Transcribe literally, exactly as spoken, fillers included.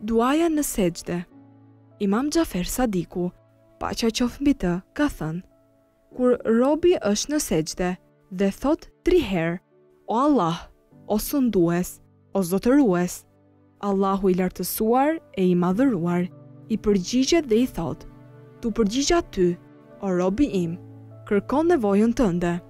Duaja në sexhde. Imam Xhafer Sadiku, paqja qoftë mbi të, ka thënë: kur robi është në sexhde dhe thot tri herë: O Allah, o sundues, o zotërues, Allahu i lartësuar e i madhëruar i përgjigjet dhe i thot: tu përgjigja ty, o robi im, kërkon nevojën tënde.